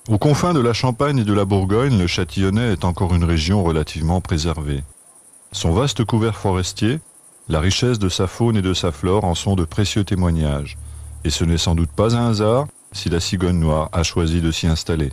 Aux confins de la Champagne et de la Bourgogne, le Châtillonnais est encore une région relativement préservée. Son vaste couvert forestier, la richesse de sa faune et de sa flore en sont de précieux témoignages. Et ce n'est sans doute pas un hasard si la cigogne noire a choisi de s'y installer.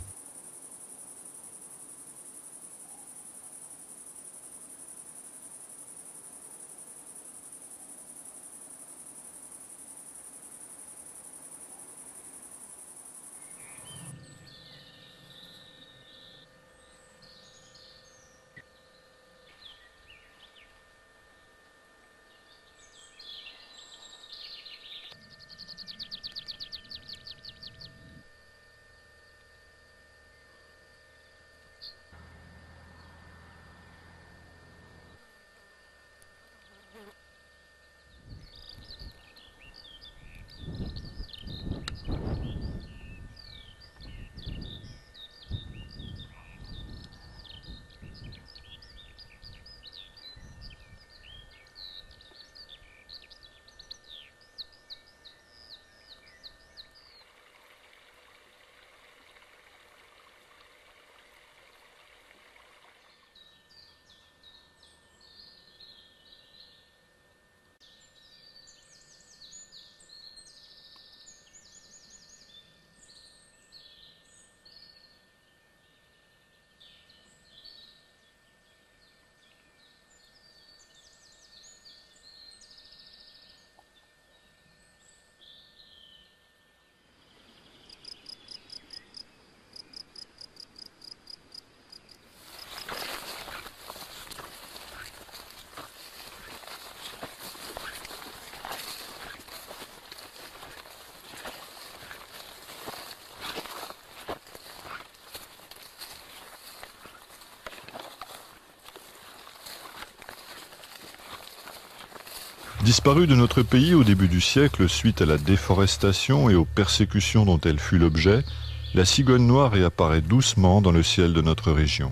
Disparue de notre pays au début du siècle suite à la déforestation et aux persécutions dont elle fut l'objet, la cigogne noire réapparaît doucement dans le ciel de notre région.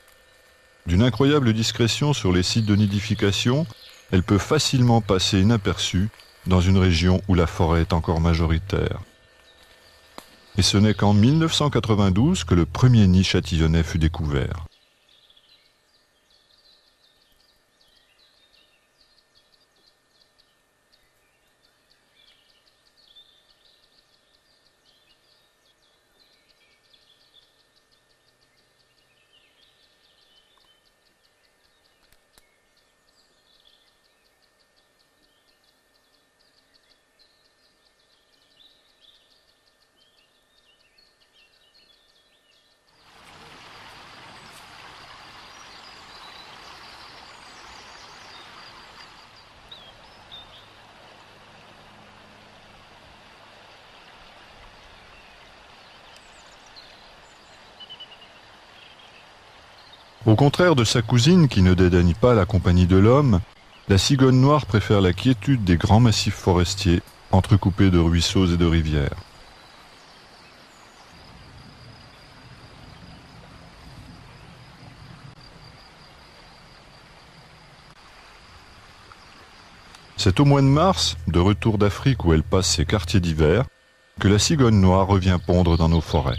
D'une incroyable discrétion sur les sites de nidification, elle peut facilement passer inaperçue dans une région où la forêt est encore majoritaire. Et ce n'est qu'en 1992 que le premier nid châtillonnais fut découvert. Au contraire de sa cousine qui ne dédaigne pas la compagnie de l'homme, la cigogne noire préfère la quiétude des grands massifs forestiers entrecoupés de ruisseaux et de rivières. C'est au mois de mars, de retour d'Afrique où elle passe ses quartiers d'hiver, que la cigogne noire revient pondre dans nos forêts.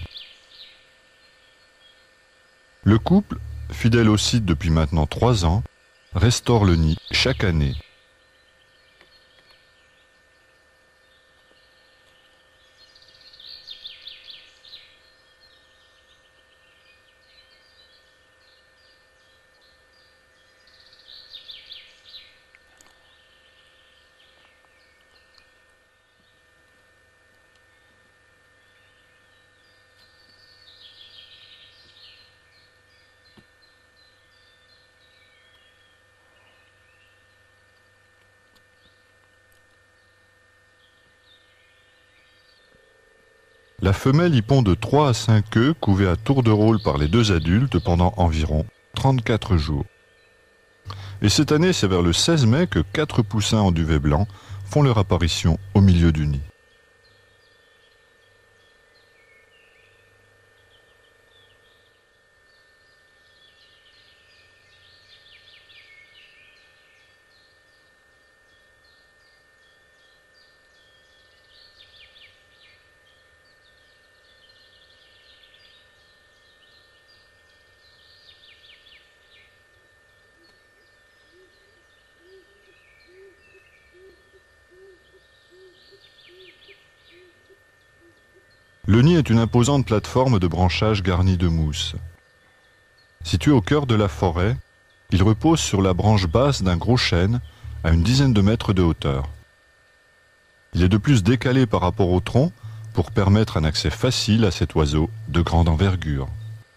Le couple, fidèle au site depuis maintenant 3 ans, restaure le nid chaque année. La femelle y pond de 3 à 5 œufs couvés à tour de rôle par les deux adultes pendant environ 34 jours. Et cette année, c'est vers le 16 mai que 4 poussins en duvet blanc font leur apparition au milieu du nid. Le nid est une imposante plateforme de branchages garnie de mousse. Situé au cœur de la forêt, il repose sur la branche basse d'un gros chêne à une dizaine de mètres de hauteur. Il est de plus décalé par rapport au tronc pour permettre un accès facile à cet oiseau de grande envergure.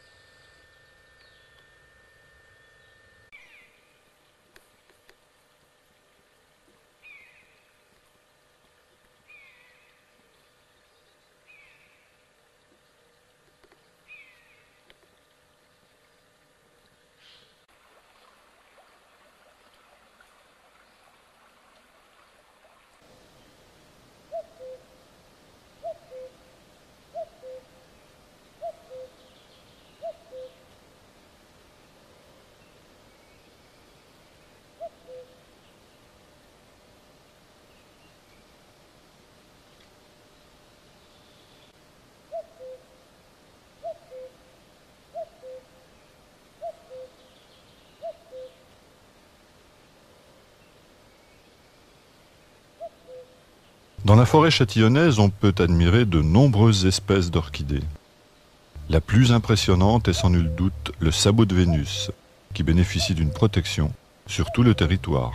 Dans la forêt châtillonnaise, on peut admirer de nombreuses espèces d'orchidées. La plus impressionnante est sans nul doute le sabot de Vénus, qui bénéficie d'une protection sur tout le territoire.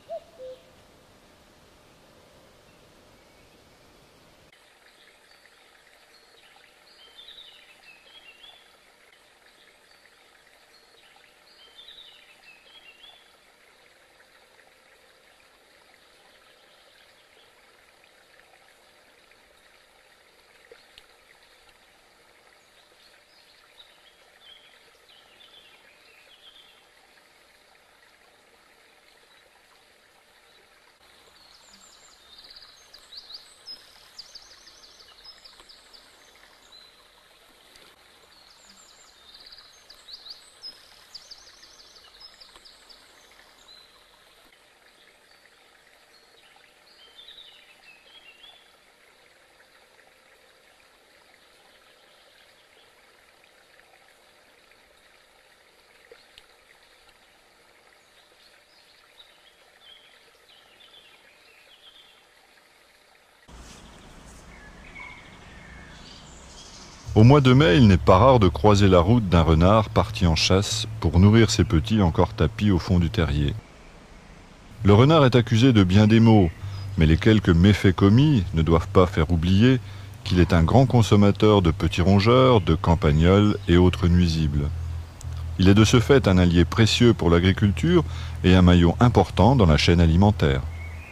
Au mois de mai, il n'est pas rare de croiser la route d'un renard parti en chasse pour nourrir ses petits encore tapis au fond du terrier. Le renard est accusé de bien des maux, mais les quelques méfaits commis ne doivent pas faire oublier qu'il est un grand consommateur de petits rongeurs, de campagnols et autres nuisibles. Il est de ce fait un allié précieux pour l'agriculture et un maillon important dans la chaîne alimentaire.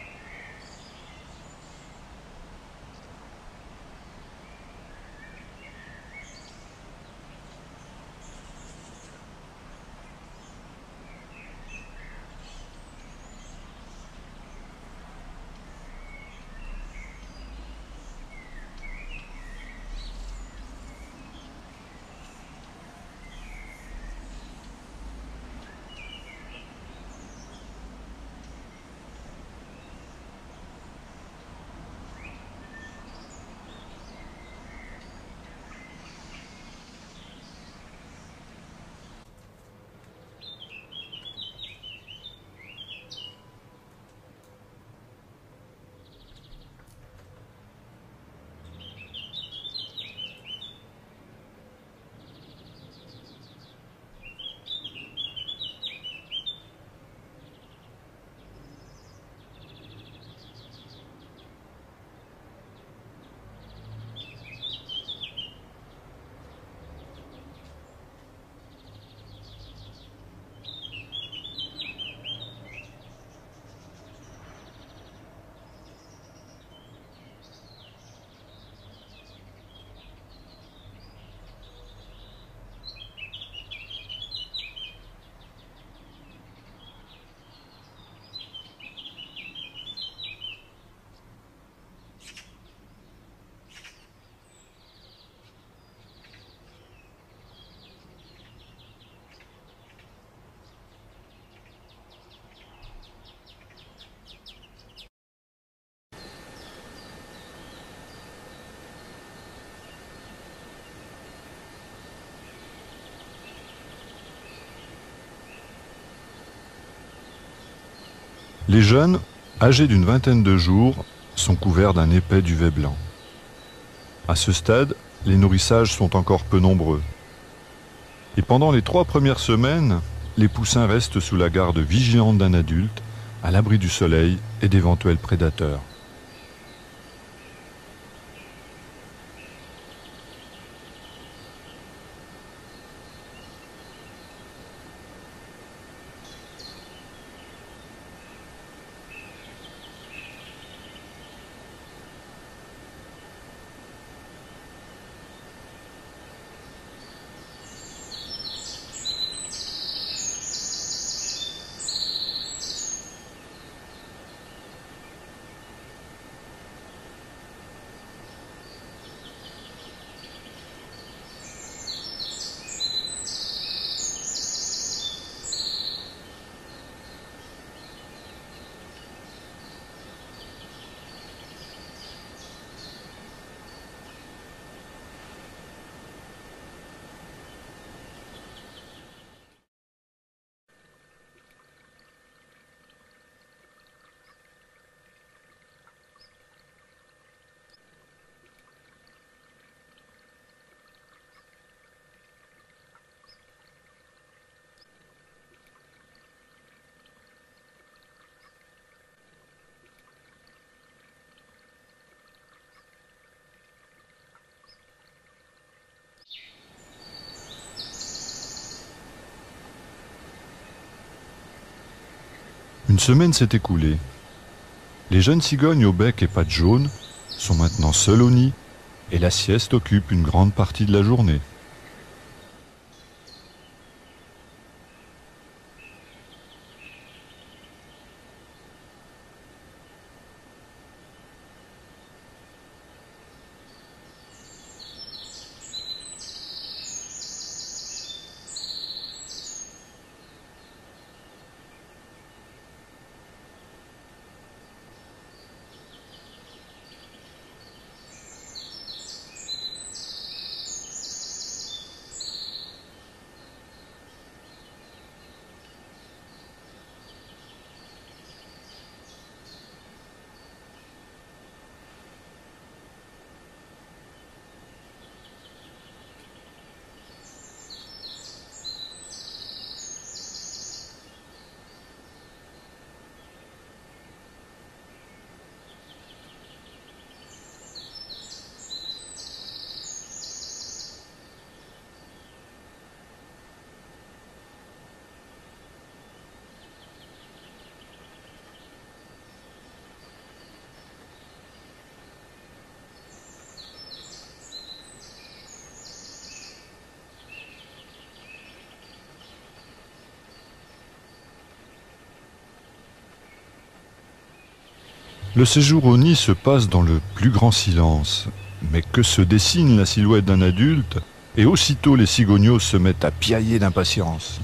Les jeunes, âgés d'une vingtaine de jours, sont couverts d'un épais duvet blanc. À ce stade, les nourrissages sont encore peu nombreux. Et pendant les 3 premières semaines, les poussins restent sous la garde vigilante d'un adulte, à l'abri du soleil et d'éventuels prédateurs. Une semaine s'est écoulée. Les jeunes cigognes au bec et pattes jaunes sont maintenant seules au nid et la sieste occupe une grande partie de la journée. Le séjour au nid se passe dans le plus grand silence, mais que se dessine la silhouette d'un adulte, et aussitôt les cigognos se mettent à piailler d'impatience.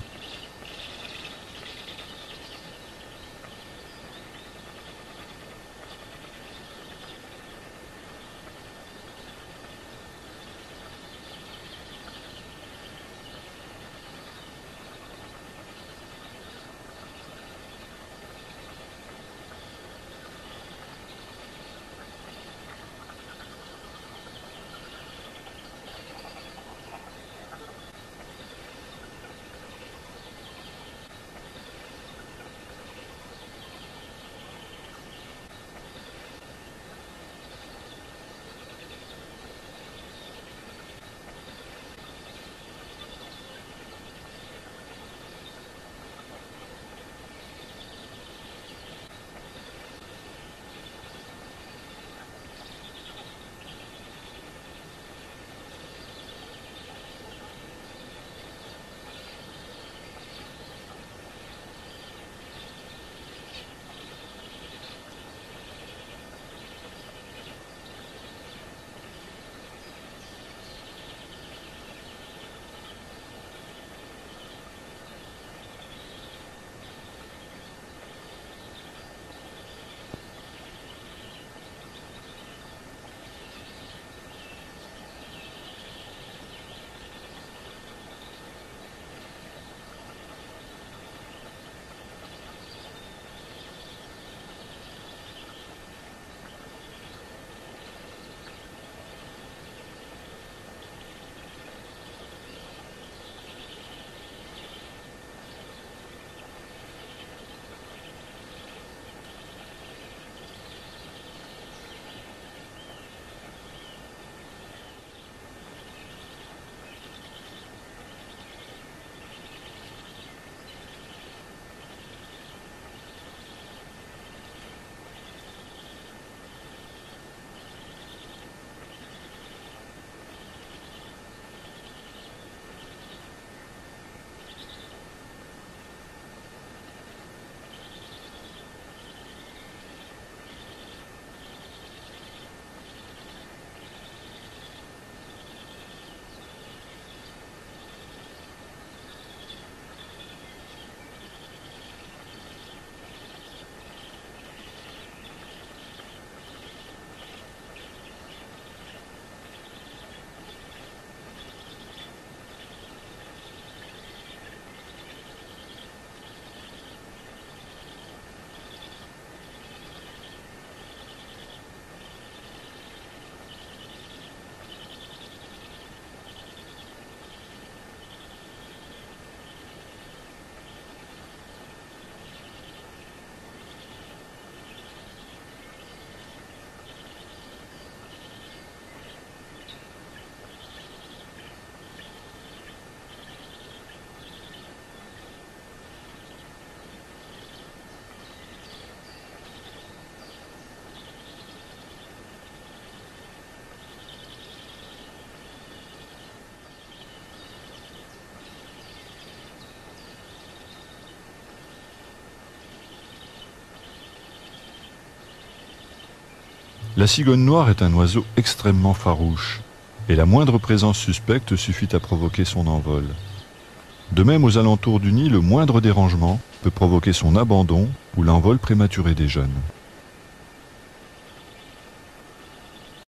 La cigogne noire est un oiseau extrêmement farouche, et la moindre présence suspecte suffit à provoquer son envol. De même, aux alentours du nid, le moindre dérangement peut provoquer son abandon ou l'envol prématuré des jeunes.